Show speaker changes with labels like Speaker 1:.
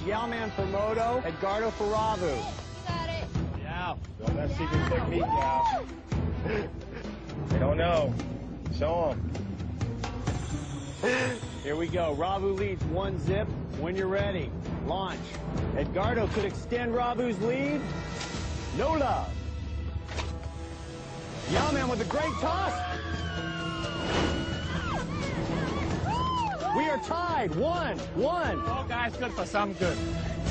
Speaker 1: Yau-Man for Moto, Edgardo for Ravu.
Speaker 2: You got it.
Speaker 3: Yao. Show that secret technique, Yao. They don't know. Show them.
Speaker 1: Here we go. Ravu leads 1-zip. When you're ready, launch. Edgardo could extend Ravu's lead. No love. Yau-Man with a great toss. We are tied. 1-1.
Speaker 3: All guys good for some good.